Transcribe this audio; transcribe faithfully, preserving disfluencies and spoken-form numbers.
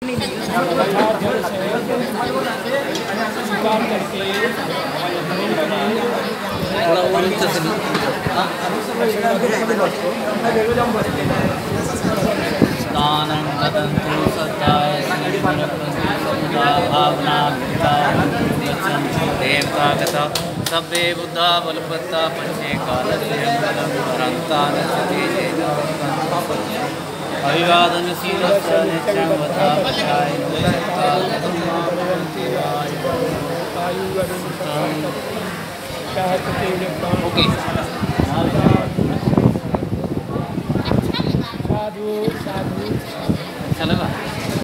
स्वीकार करके दानं ददन्तु सत्ताय भावना देवतागता सभ्ये बुद्धा बलपत्ता पंचे कालंता अभिवादन शीलस्य नित्यं वधा पचाय ओके साधु